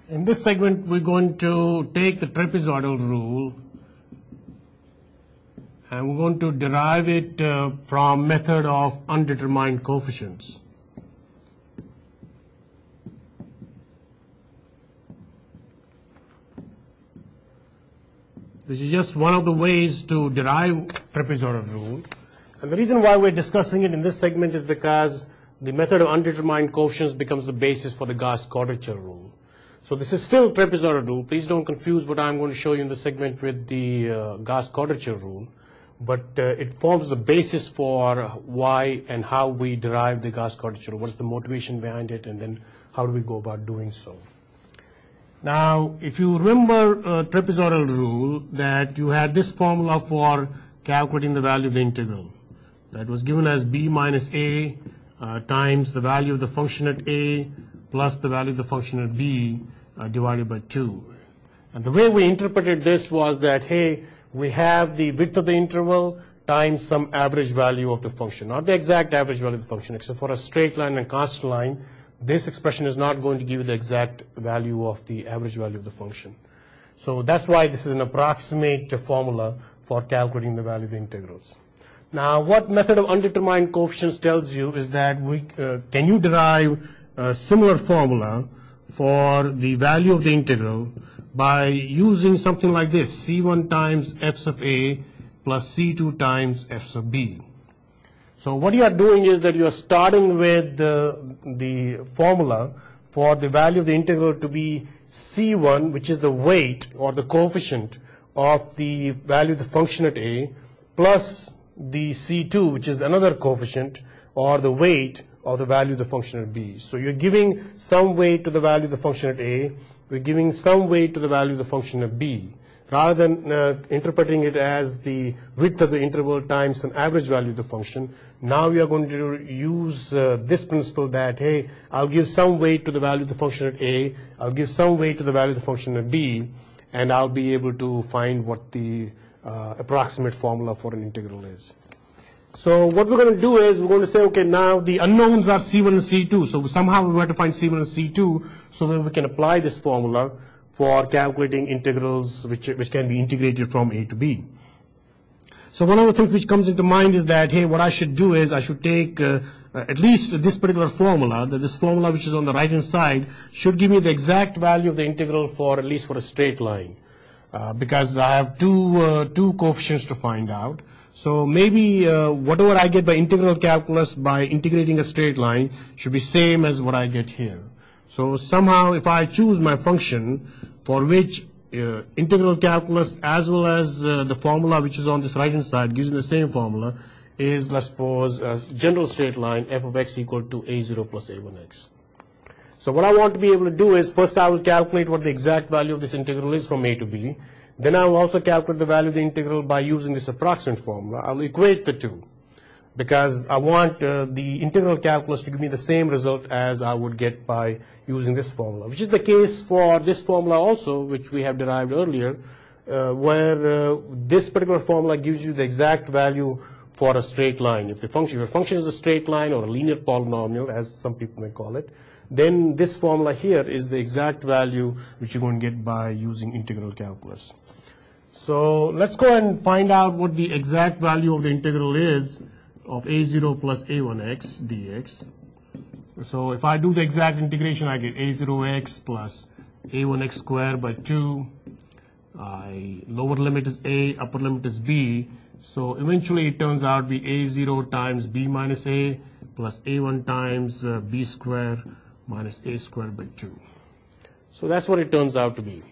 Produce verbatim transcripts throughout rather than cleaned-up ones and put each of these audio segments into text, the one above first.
In this segment, we're going to take the trapezoidal rule and we're going to derive it uh, from method of undetermined coefficients. This is just one of the ways to derive trapezoidal rule. And the reason why we're discussing it in this segment is because the method of undetermined coefficients becomes the basis for the Gauss quadrature rule. So this is still trapezoidal rule. Please don't confuse what I'm going to show you in the segment with the uh, Gauss quadrature rule. But uh, it forms the basis for why and how we derive the Gauss quadrature rule. What's the motivation behind it, and then how do we go about doing so? Now, if you remember uh, trapezoidal rule, that you had this formula for calculating the value of the integral. That was given as b minus a uh, times the value of the function at a plus the value of the function at b uh, divided by two. And the way we interpreted this was that, hey, we have the width of the interval times some average value of the function. Not the exact average value of the function, except for a straight line and constant line. This expression is not going to give you the exact value of the average value of the function. So that's why this is an approximate formula for calculating the value of the integrals. Now, what method of undetermined coefficients tells you is that we uh, can you derive a similar formula for the value of the integral by using something like this: c one times f sub a plus c two times f sub b. So what you are doing is that you are starting with the, the formula for the value of the integral to be c one, which is the weight or the coefficient of the value of the function at a, plus the c two, which is another coefficient or the weight of the value of the function at b. So you're giving some weight to the value of the function at a, we're giving some weight to the value of the function at b. Rather than uh, interpreting it as the width of the interval times an average value of the function, now we are going to use uh, this principle that, hey, I'll give some weight to the value of the function at a, I'll give some weight to the value of the function at b, and I'll be able to find what the uh, approximate formula for an integral is. So what we're going to do is we're going to say, okay, now the unknowns are c one and c two. So somehow we have to find c one and c two so that we can apply this formula for calculating integrals which, which can be integrated from a to b. So one of the things which comes into mind is that, hey, what I should do is I should take uh, uh, at least this particular formula, that this formula which is on the right hand side should give me the exact value of the integral for at least for a straight line, uh, because I have two, uh, two coefficients to find out. So maybe uh, whatever I get by integral calculus by integrating a straight line should be same as what I get here. So somehow if I choose my function for which uh, integral calculus as well as uh, the formula which is on this right hand side gives me the same formula, is, let's suppose, a general straight line f of x equal to a zero plus a one x. So what I want to be able to do is first I will calculate what the exact value of this integral is from a to b. Then I will also calculate the value of the integral by using this approximate formula. I'll equate the two, because I want uh, the integral calculus to give me the same result as I would get by using this formula, which is the case for this formula also, which we have derived earlier, uh, where uh, this particular formula gives you the exact value for a straight line. If the function, if a function is a straight line or a linear polynomial, as some people may call it, then this formula here is the exact value which you're going to get by using integral calculus. So let's go ahead and find out what the exact value of the integral is of a zero plus a one x dx. So if I do the exact integration, I get a zero x plus a one x squared by two. I, lower limit is a, upper limit is b. So eventually it turns out to be a zero times b minus a plus a one times uh, b squared minus a squared by two. So that's what it turns out to be.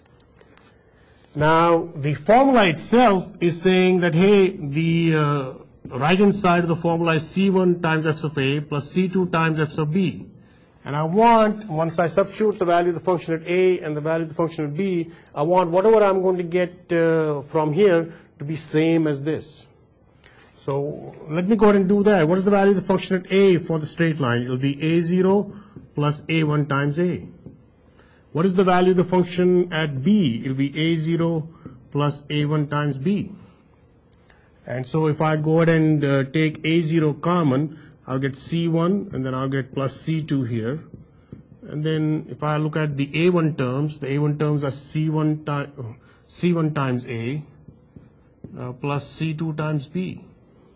Now the formula itself is saying that, hey, the uh, right hand side of the formula is c one times f sub a plus c two times f sub b. And I want, once I substitute the value of the function at a and the value of the function at b, I want whatever I'm going to get uh, from here to be same as this. So let me go ahead and do that. What is the value of the function at a for the straight line? It will be a zero plus a one times a. What is the value of the function at b? It will be a zero plus a one times b. And so if I go ahead and uh, take a zero common, I'll get c one, and then I'll get plus c two here. And then if I look at the A one terms, the A one terms are C one, ti C one times A uh, plus C two times B.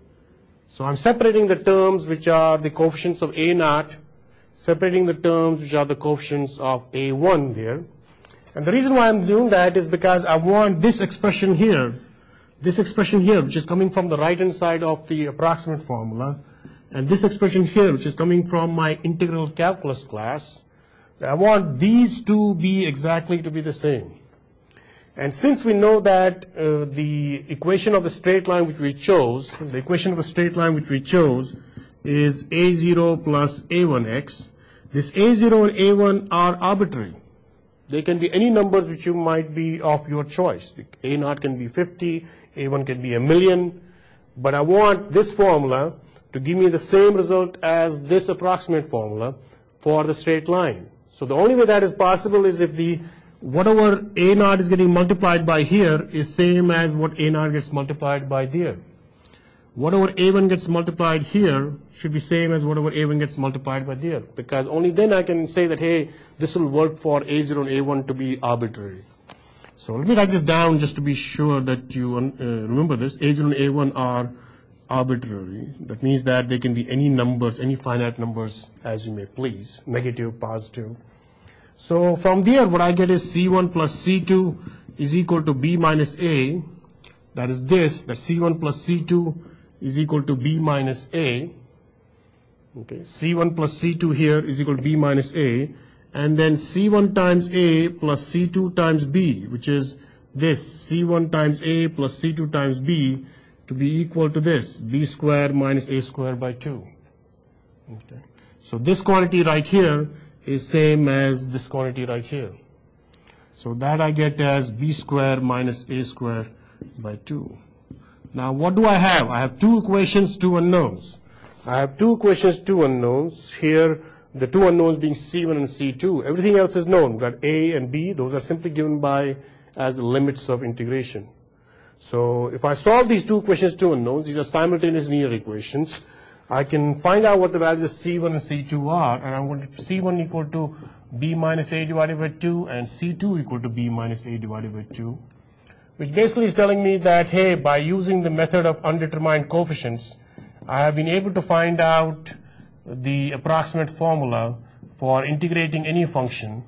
So I'm separating the terms which are the coefficients of A naught, separating the terms which are the coefficients of A one there. And the reason why I'm doing that is because I want this expression here, this expression here, which is coming from the right hand side of the approximate formula, and this expression here, which is coming from my integral calculus class, I want these two be exactly to be the same. And since we know that uh, the equation of the straight line which we chose, the equation of the straight line which we chose is A zero plus A one x, this A zero and A one are arbitrary. They can be any numbers which you might be of your choice. The A naught can be fifty, A one can be a million, but I want this formula to give me the same result as this approximate formula for the straight line. So the only way that is possible is if the whatever A naught is getting multiplied by here is same as what A naught gets multiplied by there. Whatever A one gets multiplied here should be same as whatever A one gets multiplied by there, because only then I can say that, hey, this will work for A zero and A one to be arbitrary. So let me write this down just to be sure that you uh, remember this. A zero and A one are arbitrary. That means that they can be any numbers, any finite numbers as you may please, negative, positive. So from there, what I get is C one plus C two is equal to B minus A. That is this, that C one plus C two is equal to B minus A. Okay, C one plus C two here is equal to B minus A. And then C one times A plus C two times B, which is this, C one times A plus C two times B, to be equal to this, B squared minus A squared by two. Okay. So this quantity right here is same as this quantity right here. So that I get as B squared minus A squared by two. Now what do I have? I have two equations, two unknowns. I have two equations, two unknowns. Here the two unknowns being C one and C two. Everything else is known. We've got A and B. Those are simply given by as the limits of integration. So if I solve these two equations, two unknowns, these are simultaneous linear equations, I can find out what the values of C one and C two are, and I'm going to C one equal to B minus A divided by two and C two equal to B minus A divided by two, which basically is telling me that, hey, by using the method of undetermined coefficients, I have been able to find out the approximate formula for integrating any function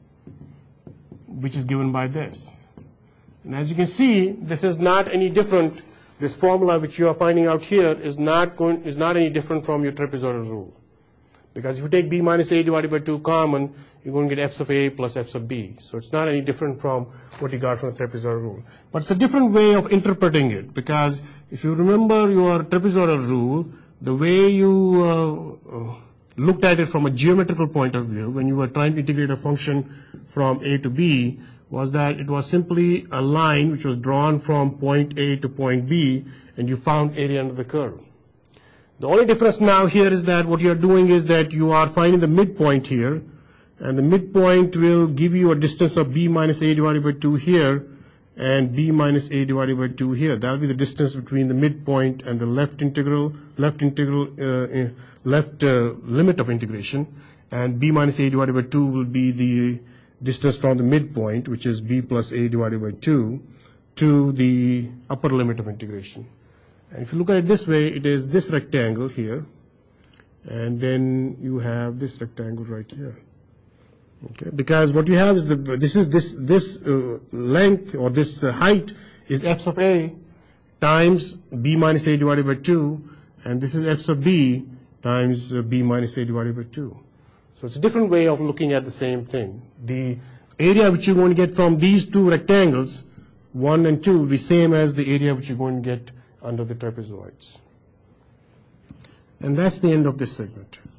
which is given by this. And as you can see, this is not any different. This formula which you are finding out here is not going, is not any different from your trapezoidal rule. Because if you take B minus A divided by two common, you're going to get F's of A plus F's of B. So it's not any different from what you got from the trapezoidal rule. But it's a different way of interpreting it, because if you remember your trapezoidal rule, the way you uh, uh, looked at it from a geometrical point of view, when you were trying to integrate a function from A to B, was that it was simply a line which was drawn from point A to point B, and you found area under the curve. The only difference now here is that what you are doing is that you are finding the midpoint here, and the midpoint will give you a distance of B minus A divided by two here, and B minus A divided by two here. That will be the distance between the midpoint and the left integral, left integral, uh, left uh, limit of integration, and B minus A divided by two will be the distance from the midpoint, which is B plus A divided by two, to the upper limit of integration. And if you look at it this way, it is this rectangle here, and then you have this rectangle right here. Okay, because what you have is the this is this this uh, length or this uh, height is F of A times B minus A divided by two, and this is F of B times uh, B minus A divided by two. So it's a different way of looking at the same thing. The area which you're going to get from these two rectangles, one and two, will be same as the area which you're going to get under the trapezoids. And that's the end of this segment.